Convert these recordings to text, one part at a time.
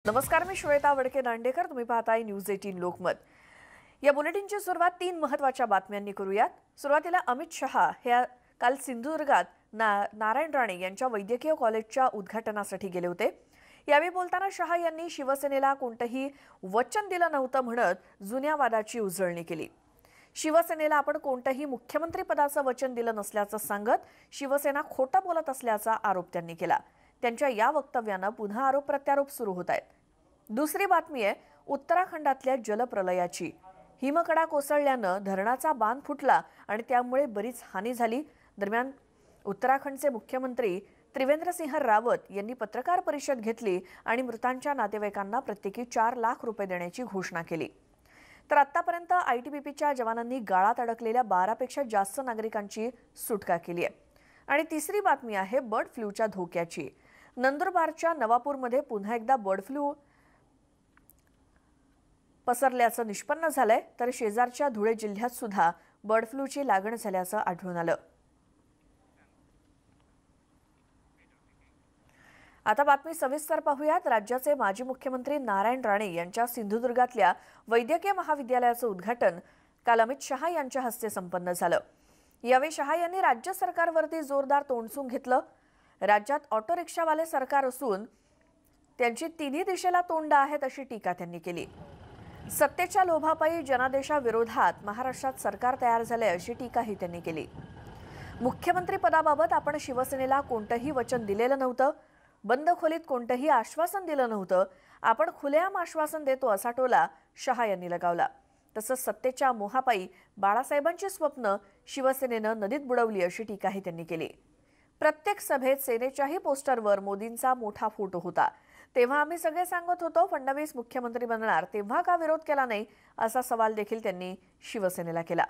नमस्कार, मी श्वेता वडके दांडेकर. तुम्ही पाहताय न्यूज 18 लोकमत. या बुलेटिनची सुरुवात 3 महत्त्वाच्या बातम्यांनी करूयात. सुरुवातीला अमित शहा हे काल सिंधुदुर्गात नारायण राणे यांच्या वैद्यकीय कॉलेजच्या उद्घाटनासाठी गेले होते. यावेळी बोलताना शहा यांनी शिवसेनेला कोणतेही वचन दिलं नव्हतं म्हणत जुन्या वादाची उजळणी केली. शिवसेनेला आपण कोणतेही मुख्यमंत्री पदाचं वचन दिलं नसल्याचं सांगत शिवसेना खोटं बोलत असल्याचा आरोप त्यांनी केला. त्यांच्या या वक्तव्यानं पुन्हा आरोप प्रत्यारोप सुरू होत आहेत. दुसरी बातमी आहे उत्तराखंडातल्या जलप्रलयाची. हिमकडा कोसळल्यानं धरणाचा बांध फुटला आणि त्यामुळे बरीच हानी झाली. दरम्यान उत्तराखंडचे मुख्यमंत्री त्रिवेंद्रसिंह रावत यांनी पत्रकार परिषद घेतली आणि मृतांच्या नातेवाईकांना प्रत्येकी 4 लाख रुपये देण्याची घोषणा केली. तर आतापर्यंत आयटीबीपीच्या जवानांनी गाळात अडकलेल्या 12 पेक्षा जास्त नागरिकांची सुटका केली आहे. आणि तिसरी बातमी आहे बर्ड फ्लूच्या धोक्याची. नंदुरबारच्या नवापूरमध्ये पुन्हा एकदा बर्ड फ्लू पसरल्याचं निष्पन्न झालंय. तर शेजारच्या धुळे जिल्ह्यात सुद्धा बर्ड फ्लूची लागण झाल्याचं आढळून आलं. आता बातमी सविस्तर पाहूयात. राज्याचे माजी मुख्यमंत्री नारायण राणे यांच्या सिंधुदुर्गातल्या वैद्यकीय महाविद्यालयाचं उद्घाटन काल अमित शहा यांच्या हस्ते संपन्न झालं. यावेळी शहा यांनी राज्य सरकारवरती जोरदार तोंडसून घेतलं. राज्यात ऑटो रिक्षावाले सरकार असून त्यांची तिन्ही दिशेला तोंड आहेत अशी टीका त्यांनी केली. सत्तेच्या लोभापायी जनादेशाविरोधात महाराष्ट्रात सरकार तयार झाले अशी टीकाही त्यांनी केली. मुख्यमंत्री पदाबाबत आपण शिवसेनेला कोणतंही वचन दिलेलं नव्हतं. बंद खोलीत कोणतंही आश्वासन दिलं नव्हतं. आपण खुलेआम आश्वासन देतो असा टोला शहा यांनी लगावला. तसंच सत्तेच्या मोहापायी बाळासाहेबांची स्वप्न शिवसेनेनं नदीत बुडवली अशी टीकाही त्यांनी केली. प्रत्येक सभेत सेनेच्याही पोस्टरवर मोदींचा मोठा फोटो होता. तेव्हा आम्ही सगळे सांगत होतो फडणवीस मुख्यमंत्री बनणार, तेव्हा का विरोध केला नाही असा सवाल देखील त्यांनी शिवसेनेला केला.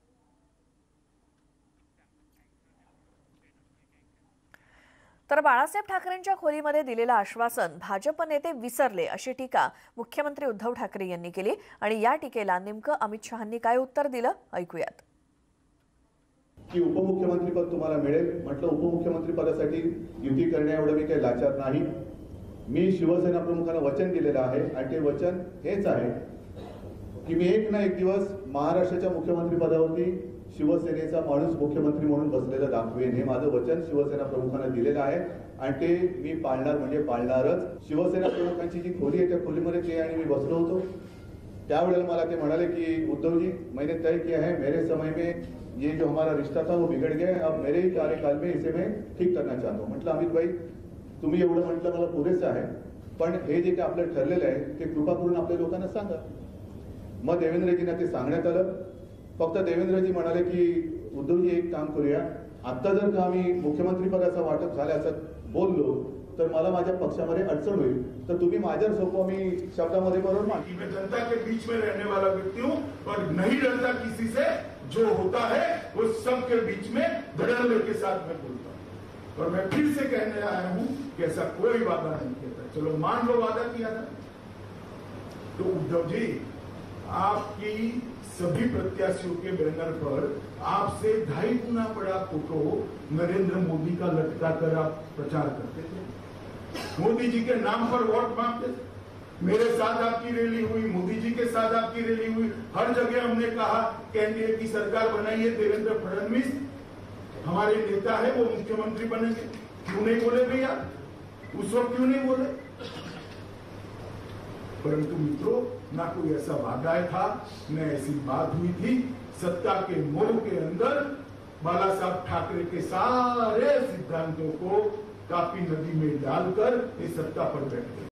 तर बाळासाहेब ठाकरेंच्या खोलीमध्ये दिलेलं आश्वासन भाजप नेते विसरले अशी टीका मुख्यमंत्री उद्धव ठाकरे यांनी केली. आणि या टीकेला नेमकं अमित शहांनी काय उत्तर दिलं ऐकूयात. की उपमुख्यमंत्री पद तुम्हाला मिळेल. म्हटलं उपमुख्यमंत्री पदासाठी युती करण्या एवढं मी काही लाचार नाही. मी शिवसेना प्रमुखांना वचन दिलेलं आहे आणि ते वचन हेच आहे की मी एक ना एक दिवस महाराष्ट्राच्या मुख्यमंत्री पदावरती शिवसेनेचा माणूस मुख्यमंत्री म्हणून बसलेला दाखवेन. हे माझं वचन शिवसेना प्रमुखांना दिलेलं आहे आणि ते मी पाळणार म्हणजे पाळणारच. शिवसेना प्रमुखांची जी खोली आहे त्या खोलीमध्ये ते आणि मी बसलो होतो. त्यावेळेला मला ते म्हणाले की उद्धवजी, मैंने तय किया है मेरे समय में ये जो हमारा रिश्ता था वो बिगड़ गया है. अब मेरे ही कार्यकाल में इसे मैं ठीक करना चाहता हूँ. म्हटलं अमित भाई, तुम्ही एवढं म्हटलं मला पुरेसं आहे, पण हे जे काही आपलं ठरलेलं आहे ते कृपा करून आपल्या लोकांना सांगा. मग देवेंद्रजींना ते सांगण्यात आलं. फक्त देवेंद्रजी म्हणाले की उद्धवजी एक काम करूया, आता जर का आम्ही मुख्यमंत्री पदाचा वाटप झाल्याचं बोललो तर मला माझ्या पक्षामध्ये अडचण होईल, तर तुम्ही माझ्यावर सोपवा, मी शब्दामध्ये बरोबर मानतो. मैं जनता के बीच में रहने वाला व्यक्ति हूँ और नहीं डरता किसी से. जो होता है वो सबके बीच में धड़ल्ले के साथ में बोलता हूँ. और मैं फिर से कहने आया हूँ कि ऐसा कोई वादा नहीं किया था. चलो मान लो वादा किया था. तो उद्धव जी, आपकी सभी प्रत्याशियों के बैनर पर आपसे 2.5 गुना बड़ा फोटो नरेंद्र मोदी का लटका कर आप प्रचार करते थे. मोदी जी के नाम पर वोट मांगते थे. मेरे साथ आपकी रैली हुई, मोदी जी के साथ आपकी रैली हुई. हर जगह हमने कहा कि एनडीए की सरकार बनाइए, देवेंद्र फडणवीस हमारे नेता है, वो मुख्यमंत्री बनेंगे. क्यों नहीं बोले भैया? उस वक्त क्यों नहीं बोले? परंतु मित्रों, ना कोई ऐसा वादा था, न ऐसी बात हुई थी. सत्ता के मोह के अंदर बाला साहब ठाकरे के सारे सिद्धांतों को काफी नदी में डालकर इस सत्ता पर बैठ गए.